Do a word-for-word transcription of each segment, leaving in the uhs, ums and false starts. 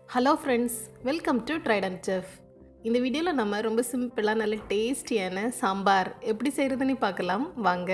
Hello friends, welcome to Trident Chef. இந்த வீடியோல நம்ம ரொம்ப சிம்பிளா நல்ல டேஸ்டியான சாம்பார் எப்படி செய்யறதுன்னு பார்க்கலாம் வாங்க.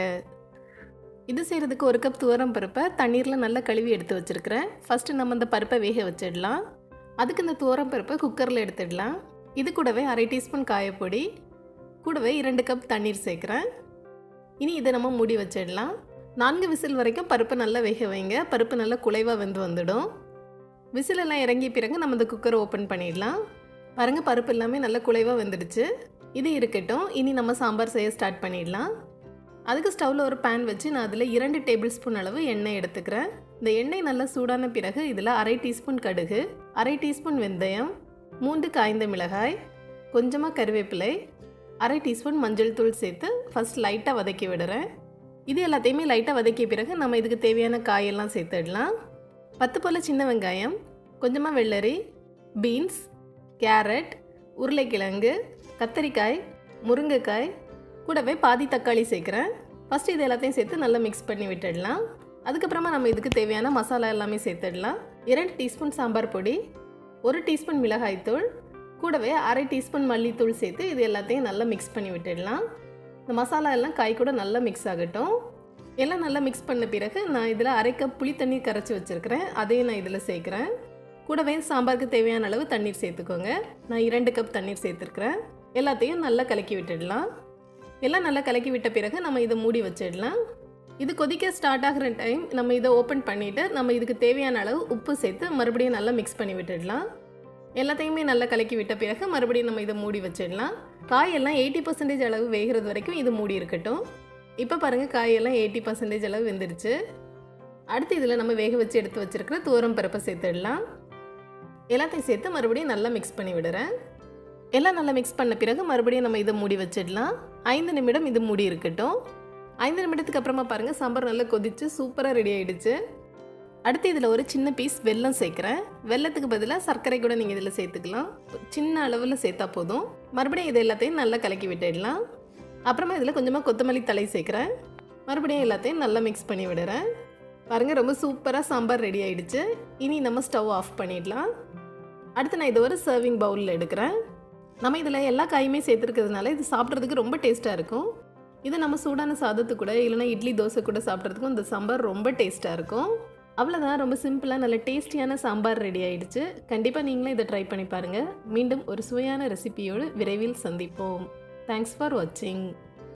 இது செய்யறதுக்கு ஒரு கப் துவரம் பருப்பை தண்ணீர்ல நல்லா கழுவி எடுத்து வச்சிருக்கேன். ஃபர்ஸ்ட் நம்ம இந்த பருப்பை வேக வச்சிடலாம். அதுக்கு இந்த துவரம் பருப்பை குக்கர்ல எடுத்துடலாம். இது கூடவே அரை டீஸ்பூன் காயப்பொடி, கூடவே இரண்டு கப் தண்ணீர் சேர்க்கிறேன். இனி இதை நம்ம மூடி வச்சிடலாம். நான்கு விசில் வரைக்கும் பருப்பு நல்லா வேக வைங்க. பருப்பு நல்லா குழைவா வெந்து வந்துடும். விசில் எல்லாம் இறங்கிய பிறகு நம்ம இந்த குக்கரை ஓப்பன் பண்ணிடலாம். பாருங்க பருப்பு எல்லாமே நல்லா குழைவாக வெந்துடுச்சு. இது இருக்கட்டும். இனி நம்ம சாம்பார் செய்ய ஸ்டார்ட் பண்ணிடலாம். அதுக்கு ஸ்டவ்வில் ஒரு பேன் வச்சு நான் அதில் இரண்டு டேபிள் ஸ்பூன் அளவு எண்ணெய் எடுத்துக்கிறேன். இந்த எண்ணெய் நல்லா சூடான பிறகு இதில் அரை டீஸ்பூன் கடுகு, அரை டீஸ்பூன் வெந்தயம், மூன்று காய்ந்த மிளகாய், கொஞ்சமாக கருவேப்பிலை, அரை டீஸ்பூன் மஞ்சள் தூள் சேர்த்து ஃபஸ்ட் லைட்டாக வதக்கி விடுறேன். இது எல்லாத்தையுமே லைட்டாக வதக்கிய பிறகு நம்ம இதுக்கு தேவையான காயெல்லாம் சேர்த்துடலாம். பத்து போல் சின்ன வெங்காயம், கொஞ்சமாக வெள்ளரி, பீன்ஸ், கேரட், உருளைக்கிழங்கு, கத்தரிக்காய், முருங்கைக்காய், கூடவே பாதி தக்காளி சேர்க்குறேன். ஃபஸ்ட்டு இது எல்லாத்தையும் சேர்த்து நல்லா மிக்ஸ் பண்ணி விட்டுடலாம். அதுக்கப்புறமா நம்ம இதுக்கு தேவையான மசாலா எல்லாமே சேர்த்துடலாம். இரண்டு டீஸ்பூன் சாம்பார் பொடி, ஒரு டீஸ்பூன் மிளகாய்த்தூள், கூடவே அரை டீஸ்பூன் மல்லித்தூள் சேர்த்து இது எல்லாத்தையும் நல்லா மிக்ஸ் பண்ணி விட்டுடலாம். இந்த மசாலா எல்லாம் காய் கூட நல்லா மிக்ஸ் ஆகட்டும். எல்லாம் நல்லா மிக்ஸ் பண்ண பிறகு நான் இதில் அரை கப் புளி தண்ணீர் கரைச்சி வச்சுருக்கிறேன். அதையும் நான் இதில் சேர்க்குறேன். கூடவே சாம்பாருக்கு தேவையான அளவு தண்ணீர் சேர்த்துக்கோங்க. நான் இரண்டு கப் தண்ணீர் சேர்த்துருக்குறேன். எல்லாத்தையும் நல்லா கலக்கி விட்டுடலாம். எல்லாம் நல்லா கலக்கி விட்ட பிறகு நம்ம இதை மூடி வச்சிடலாம். இது கொதிக்க ஸ்டார்ட் ஆகிற டைம் நம்ம இதை ஓப்பன் பண்ணிவிட்டு நம்ம இதுக்கு தேவையான அளவு உப்பு சேர்த்து மறுபடியும் நல்லா மிக்ஸ் பண்ணி விட்டுடலாம். எல்லாத்தையுமே நல்லா கலக்கி விட்ட பிறகு மறுபடியும் நம்ம இதை மூடி வச்சிடலாம். காயெல்லாம் எயிட்டி பர்சன்டேஜ் அளவு வேகிறது வரைக்கும் இது மூடி இருக்கட்டும். இப்போ பாருங்கள் காயெல்லாம் எயிட்டி பர்சன்டேஜ் அளவு வெந்துருச்சு. அடுத்து இதில் நம்ம வேக வச்சு எடுத்து வச்சுருக்கிற துவரம் பருப்பை சேர்த்துடலாம். எல்லாத்தையும் சேர்த்து மறுபடியும் நல்லா மிக்ஸ் பண்ணி விடுறேன். எல்லாம் நல்லா மிக்ஸ் பண்ண பிறகு மறுபடியும் நம்ம இதை மூடி வச்சிடலாம். ஐந்து நிமிடம் இது மூடி இருக்கட்டும். ஐந்து நிமிடத்துக்கு அப்புறமா பாருங்கள் சாம்பார் நல்லா கொதிச்சு சூப்பராக ரெடி ஆகிடுச்சு. அடுத்து இதில் ஒரு சின்ன பீஸ் வெல்லம் சேர்க்குறேன். வெல்லத்துக்கு பதிலாக சர்க்கரை கூட நீங்கள் இதில் சேர்த்துக்கலாம். சின்ன அளவில் சேர்த்தா போதும். மறுபடியும் இது எல்லாத்தையும் நல்லா கலக்கி விட்டுடலாம். அப்புறமா இதில் கொஞ்சமாக கொத்தமல்லி தழை சேர்க்குறேன். மறுபடியும் எல்லாத்தையும் நல்லா மிக்ஸ் பண்ணி விடுறேன். பாருங்கள் ரொம்ப சூப்பராக சாம்பார் ரெடி ஆகிடுச்சு. இனி நம்ம ஸ்டவ் ஆஃப் பண்ணிடலாம். அடுத்து நான் இதை ஒரு சர்விங் பவுலில் எடுக்கிறேன். நம்ம இதில் எல்லா காயுமே சேர்த்துருக்கிறதுனால இது சாப்பிட்றதுக்கு ரொம்ப டேஸ்ட்டாக இருக்கும். இது நம்ம சூடான சாதத்து கூட இல்லைனா இட்லி தோசை கூட சாப்பிட்றதுக்கும் இந்த சாம்பார் ரொம்ப டேஸ்ட்டாக இருக்கும். அவ்வளோதான், ரொம்ப சிம்பிளாக நல்ல டேஸ்டியான சாம்பார் ரெடி ஆகிடுச்சு. கண்டிப்பாக நீங்களும் இதை ட்ரை பண்ணி பாருங்கள். மீண்டும் ஒரு சுவையான ரெசிபியோடு விரைவில் சந்திப்போம். Thanks for watching.